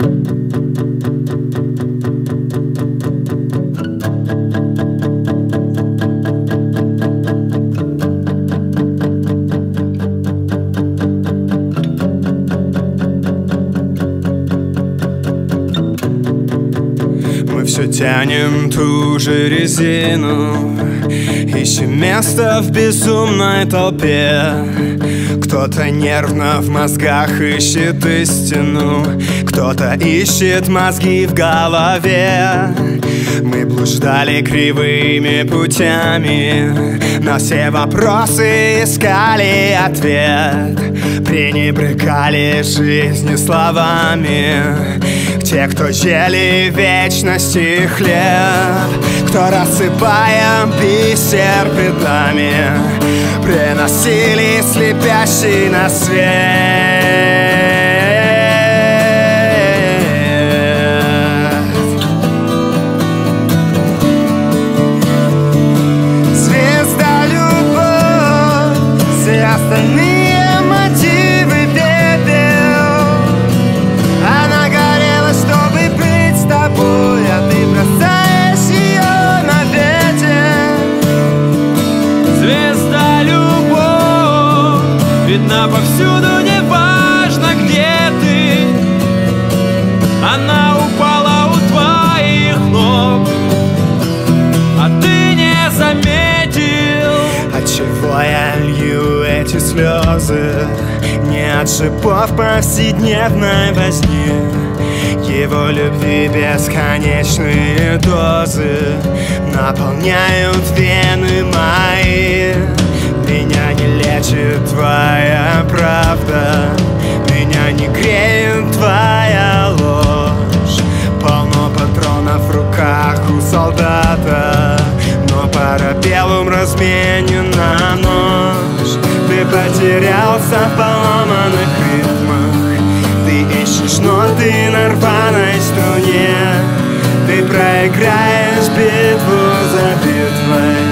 Мы все тянем ту же резину, ищем место в безумной толпе. Кто-то нервно в мозгах ищет истину, кто-то ищет мозги в голове. Мы блуждали кривыми путями, на все вопросы искали ответ. Пренебрегали жизнью словами те, кто ели вечности хлеб, кто, рассыпая бисер перед нами, приносили слепящий на свет. Звезда, любовь, все остальные мотивы пепел. Она горела, чтобы быть с тобой, а ты бросаешь ее на ветер. Звезда, любовь видна повсюду, неважно где ты. Она упала у твоих ног, а ты не заметил. Отчего я лью эти слезы? Не от шипов повседневной возни, его любви бесконечные дозы наполняют вены мои. Меня не лечит твоя правда, меня не греет твоя ложь. Полно патронов в руках у солдата, но парабеллум разменена нож. Ты потерялся в поломанных ритмах, ты ищешь ноты на рваной струне. Ты проиграешь битву за битвой,